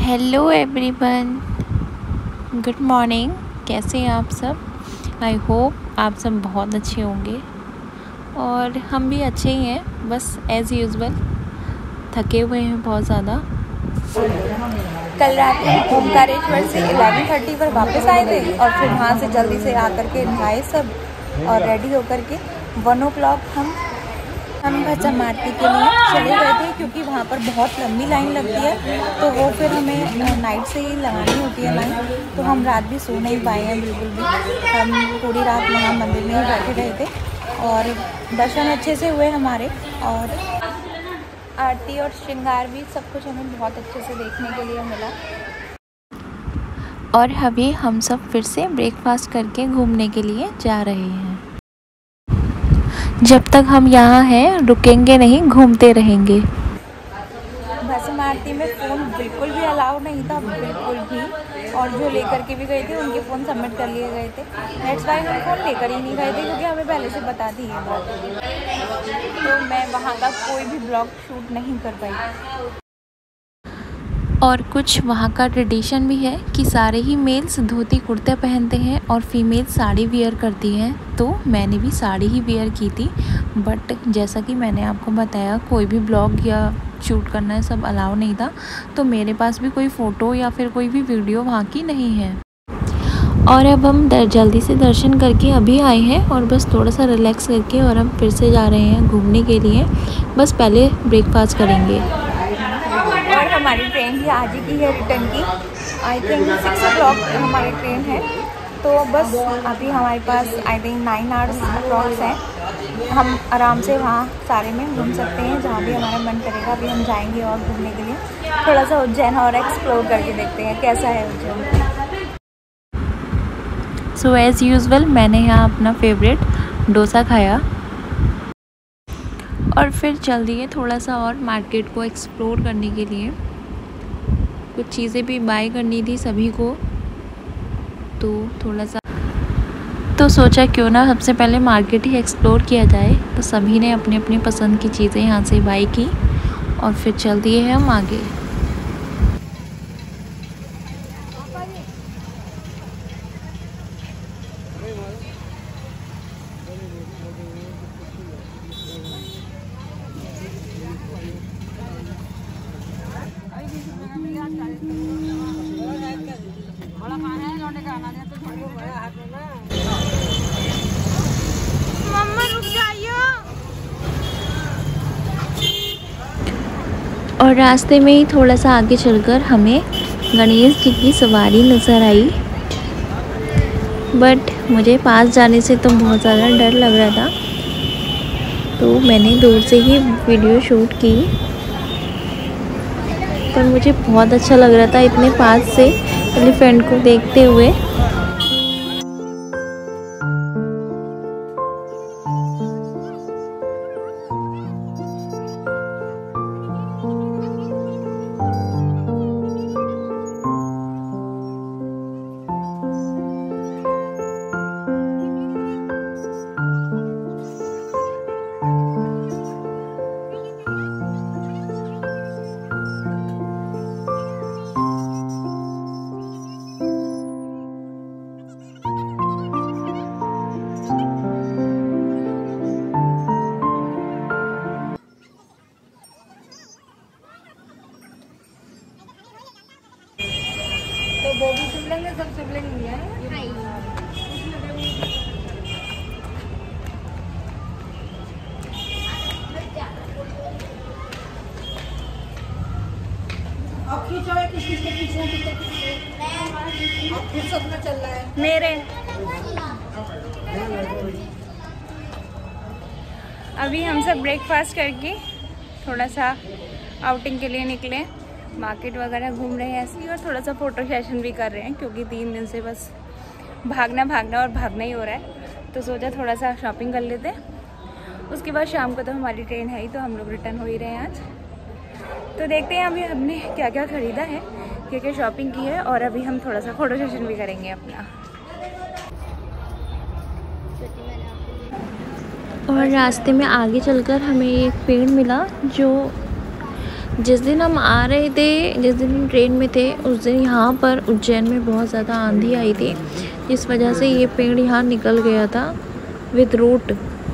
Hello everyone, good morning. कैसे हैं आप सब? आई होप आप सब बहुत अच्छे होंगे और हम भी अच्छे ही हैं। बस एज़ यूजुअल थके हुए हैं बहुत ज़्यादा। कल रात में ओमकारेश्वर से 11:30 पर वापस आए थे और फिर वहाँ से जल्दी से आकर के नहाए सब और रेडी होकर के 1 o'clock हम भजम आरती के लिए चले गए थे, क्योंकि वहाँ पर बहुत लंबी लाइन लगती है। तो वो फिर हमें नाइट से ही लगानी होती है लाइन, तो हम रात भी सो नहीं पाए हैं बिल्कुल भी। हम पूरी रात वहाँ मंदिर में ही बैठे रहे थे और दर्शन अच्छे से हुए हमारे, और आरती और श्रृंगार भी सब कुछ हमें बहुत अच्छे से देखने के लिए मिला। और अभी हम सब फिर से ब्रेकफास्ट करके घूमने के लिए जा रहे हैं। जब तक हम यहाँ हैं रुकेंगे नहीं, घूमते रहेंगे। भस्म आरती में फ़ोन बिल्कुल भी अलाउ नहीं था, बिल्कुल भी। और जो लेकर के भी गए थे उनके फ़ोन सबमिट कर लिए गए थे। नेक्स्ट टाइम हम फ़ोन लेकर ही नहीं गए थे, क्योंकि हमें पहले से बता दी है बात। तो मैं वहाँ का कोई भी ब्लॉग शूट नहीं कर पाई। और कुछ वहाँ का ट्रेडिशन भी है कि सारे ही मेल्स धोती कुर्ते पहनते हैं और फीमेल साड़ी वियर करती हैं। तो मैंने भी साड़ी ही वियर की थी, बट जैसा कि मैंने आपको बताया कोई भी ब्लॉग या शूट करना है सब अलाउ नहीं था, तो मेरे पास भी कोई फ़ोटो या फिर कोई भी वीडियो वहाँ की नहीं है। और अब हम जल्दी से दर्शन करके अभी आए हैं और बस थोड़ा सा रिलैक्स करके और हम फिर से जा रहे हैं घूमने के लिए। बस पहले ब्रेकफास्ट करेंगे। और हमारी ट्रेन भी आज ही की है रिटर्न की। आई थिंक 6 o'clock हमारी ट्रेन है। तो बस अभी हमारे पास आई थिंक 9 hours अप्रॉक्स हैं। हम आराम से वहाँ सारे में घूम सकते हैं, जहाँ भी हमारा मन करेगा। अभी हम जाएंगे और घूमने के लिए थोड़ा सा उज्जैन और एक्सप्लोर करके देखते हैं कैसा है उज्जैन। सो एज़ यूजुअल मैंने यहाँ अपना फेवरेट डोसा खाया और फिर चल दिए थोड़ा सा और मार्केट को एक्सप्लोर करने के लिए। कुछ चीज़ें भी बाय करनी थी सभी को, तो थोड़ा सा तो सोचा क्यों ना सबसे पहले मार्केट ही एक्सप्लोर किया जाए। तो सभी ने अपनी अपनी पसंद की चीज़ें यहाँ से बाय की और फिर चल दिए हैं हम आगे। मम्मा रुक जाइए। और रास्ते में ही थोड़ा सा आगे चलकर हमें गणेश जी की सवारी नज़र आई, बट मुझे पास जाने से तो बहुत ज़्यादा डर लग रहा था, तो मैंने दूर से ही वीडियो शूट की। पर मुझे बहुत अच्छा लग रहा था इतने पास से एलिफेंट को देखते हुए। तो वो भी शिवलिंग है, सब शिवलिंग ही है। अब खींचो, किस किस के पीछे फिर सब में चल रहा है मेरे। अभी हम सब ब्रेकफास्ट करके थोड़ा सा आउटिंग के लिए निकले, मार्केट वगैरह घूम रहे हैं ऐसे, और थोड़ा सा फ़ोटो सेशन भी कर रहे हैं, क्योंकि 3 दिन से बस भागना और भागना ही हो रहा है। तो सोचा थोड़ा सा शॉपिंग कर लेते हैं। उसके बाद शाम को तो हमारी ट्रेन है ही, तो हम लोग रिटर्न हो ही रहे हैं आज। तो देखते हैं अभी हमने क्या क्या ख़रीदा है, क्या क्या शॉपिंग की है, और अभी हम थोड़ा सा फ़ोटो सेशन भी करेंगे अपना। और रास्ते में आगे चलकर हमें एक पेड़ मिला जो जिस दिन हम आ रहे थे, जिस दिन हम ट्रेन में थे, उस दिन यहाँ पर उज्जैन में बहुत ज़्यादा आंधी आई थी, जिस वजह से ये पेड़ यहाँ निकल गया था विद रूट।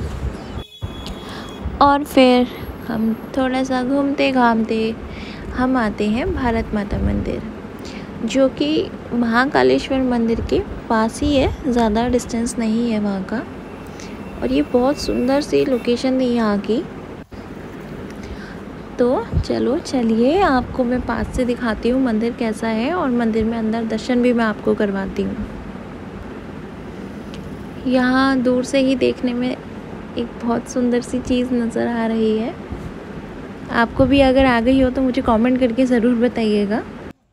और फिर हम थोड़ा सा घूमते घामते हम आते हैं भारत माता मंदिर, जो कि महाकालेश्वर मंदिर के पास ही है, ज़्यादा डिस्टेंस नहीं है वहाँ का। और ये बहुत सुंदर सी लोकेशन थी यहाँ की। तो चलिए आपको मैं पास से दिखाती हूँ मंदिर कैसा है, और मंदिर में अंदर दर्शन भी मैं आपको करवाती हूँ। यहाँ दूर से ही देखने में एक बहुत सुंदर सी चीज़ नज़र आ रही है। आपको भी अगर आ गई हो तो मुझे कमेंट करके ज़रूर बताइएगा।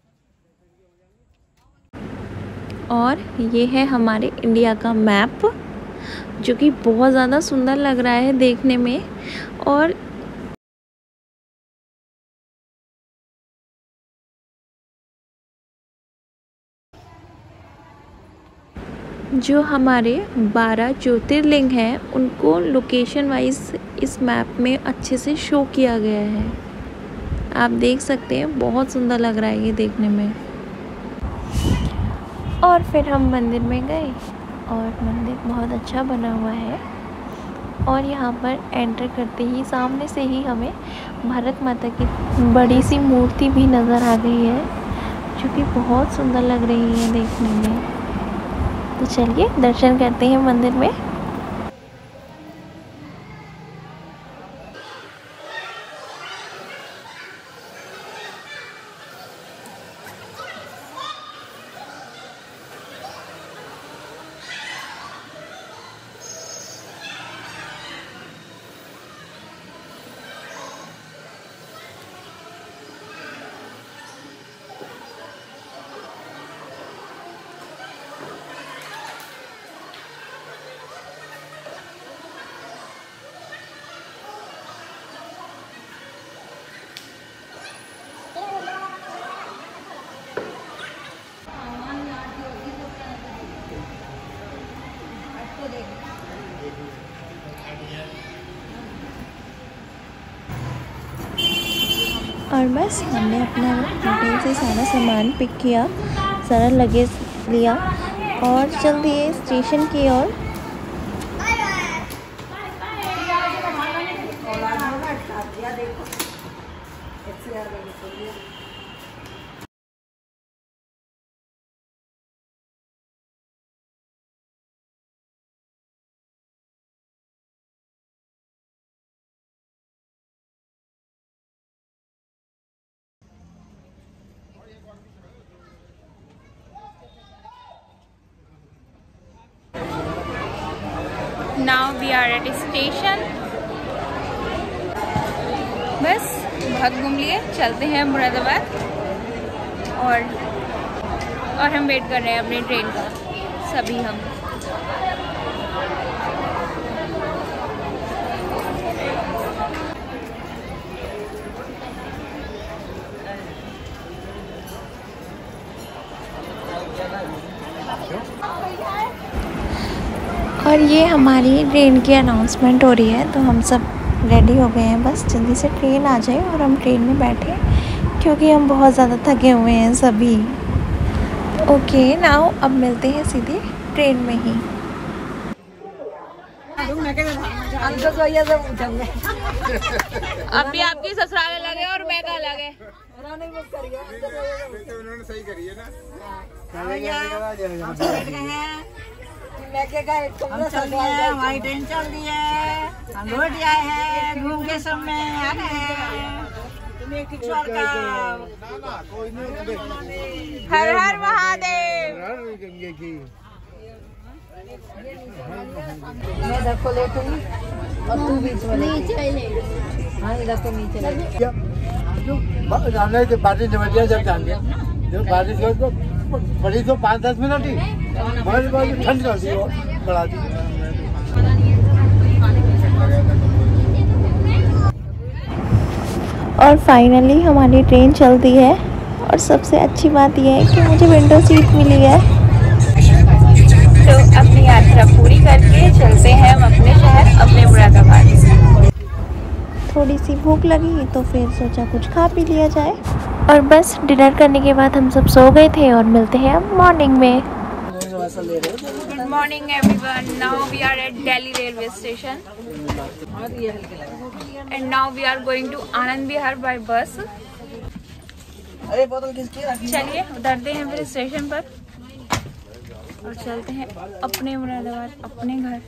और ये है हमारे इंडिया का मैप, जो कि बहुत ज़्यादा सुंदर लग रहा है देखने में। और जो हमारे 12 ज्योतिर्लिंग हैं, उनको लोकेशन वाइज इस मैप में अच्छे से शो किया गया है। आप देख सकते हैं, बहुत सुंदर लग रहा है ये देखने में। और फिर हम मंदिर में गए, और मंदिर बहुत अच्छा बना हुआ है। और यहाँ पर एंटर करते ही सामने से ही हमें भारत माता की बड़ी सी मूर्ति भी नज़र आ गई है, जो कि बहुत सुंदर लग रही है देखने में। तो चलिए दर्शन करते हैं मंदिर में। और बस हमने अपना होटल से सारा सामान पिक किया, सारा लगेज लिया और चल दिए स्टेशन की ओर। Now we are at station। बस बहुत घूम लिए, चलते हैं मुरादाबाद। और हम वेट कर रहे हैं अपनी ट्रेन का, सभी हम। और ये हमारी ट्रेन की अनाउंसमेंट हो रही है, तो हम सब रेडी हो गए हैं, बस जल्दी से ट्रेन आ जाए और हम ट्रेन में बैठे, क्योंकि हम बहुत ज़्यादा थके हुए हैं सभी। ओके नाउ अब मिलते हैं सीधे ट्रेन में ही। अब भी आपकी ससुराल लगे और मैं का लगे। उन्होंने सही करी है ना। हमारी ट्रेन चल रही है, हम लौट आए हैं, घूम के सब में आ गए हैं। हर हर महादेव। मैं इधर को लेटूंगी और तू बीच में नीचे। हाँ इधर को नीचे जाने के बारिश जमतिया जब जाएंगे, जब बारिश हो तो बड़ी तो 5-10 मिनट ही बहुत ठंड करती है बढ़ा दी। और फाइनली हमारी ट्रेन चलती है, और सबसे अच्छी बात यह है कि मुझे विंडो सीट मिली है। तो अपनी यात्रा पूरी करके चलते हैं हम अपने शहर, अपने मुरादाबाद। थोड़ी सी भूख लगी तो फिर सोचा कुछ खा पी लिया जाए। और बस डिनर करने के बाद हम सब सो गए थे और मिलते हैं अब मॉर्निंग में। Good morning everyone, now we are at Delhi railway station and now we are going to Anand Vihar by bus. चलिए उतरते हैं फिर स्टेशन पर और चलते हैं अपने मुरादाबाद अपने घर।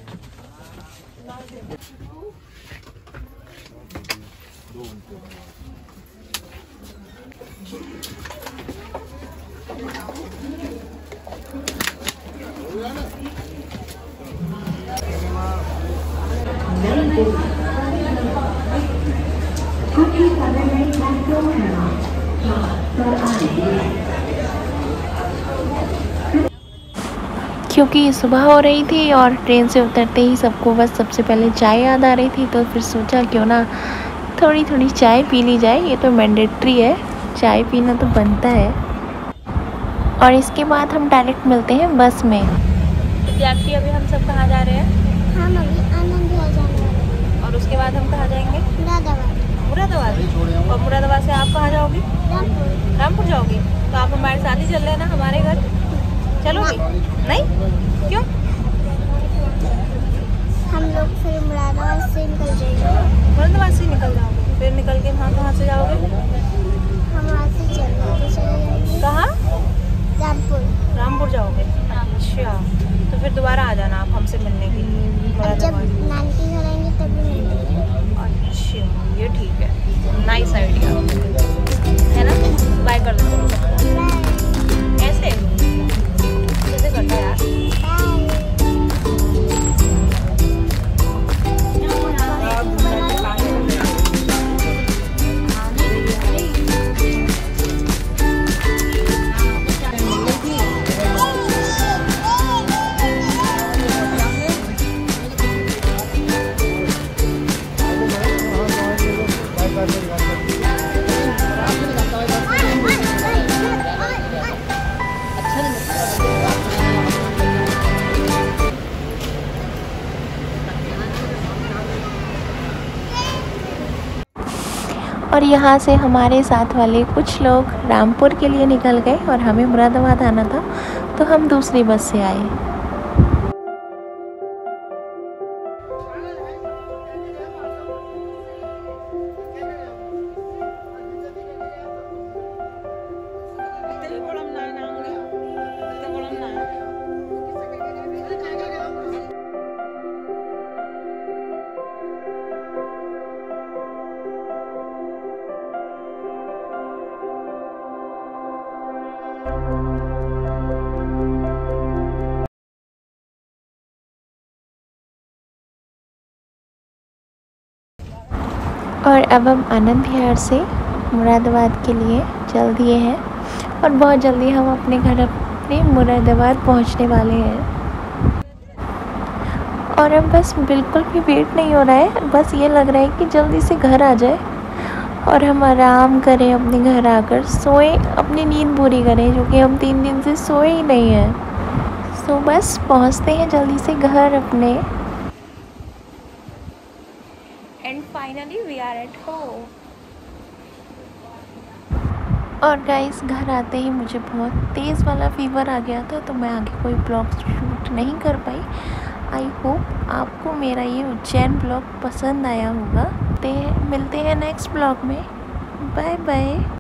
क्योंकि सुबह हो रही थी और ट्रेन से उतरते ही सबको बस सबसे पहले चाय याद आ रही थी, तो फिर सोचा क्यों ना थोड़ी थोड़ी चाय पी ली जाए। ये तो मैंडेटरी है, चाय पीना तो बनता है। और इसके बाद हम डायरेक्ट मिलते हैं बस में। विद्यार्थी अभी हम सब कहाँ जा रहे हैं? हम अभी आनंद विहार जाने वाले हैं। और उसके बाद हम कहाँ जाएंगे? मुरादाबाद। और मुरादाबाद से आप कहाँ जाओगी? रामपुर। रामपुर जाओगी? तो आप हमारे साथ ही चल रहे हैं ना हमारे घर, चलोगी? नहीं, क्यों? हम लोग फिर मुरादाबाद से निकल जाएंगे। मुरादाबाद से निकल जाओगे, फिर निकल के वहाँ कहाँ से जाओगे? हम वहाँ से चले जाएंगे। कहाँ? रामपुर। रामपुर जाओगे? अच्छा, तो फिर दोबारा आ जाना आप हमसे मिलने के लिए अब जब मुरादाबाद। नानी घर आएंगे तभी मिलेंगे। अच्छा, ये ठीक है, नाइस आइडिया है ना। बाय कर दो ऐसे कैसे करता है यार। और यहाँ से हमारे साथ वाले कुछ लोग रामपुर के लिए निकल गए और हमें मुरादाबाद आना था, तो हम दूसरी बस से आए। और अब हम आनंद विहार से मुरादाबाद के लिए चल दिए हैं और बहुत जल्दी हम अपने घर अपने मुरादाबाद पहुंचने वाले हैं। और अब बस बिल्कुल भी वेट नहीं हो रहा है, बस ये लग रहा है कि जल्दी से घर आ जाए और हम आराम करें, अपने घर आकर सोएं, अपनी नींद पूरी करें, जो कि हम 3 दिन से सोए ही नहीं हैं। सो बस पहुंचते हैं जल्दी से घर अपने। And finally we are at home. और गाइस घर आते ही मुझे बहुत तेज़ वाला फीवर आ गया था, तो मैं आगे कोई ब्लॉग शूट नहीं कर पाई। आई होप आपको मेरा ये उज्जैन ब्लॉग पसंद आया होगा। मिलते हैं नेक्स्ट ब्लॉग में। Bye bye.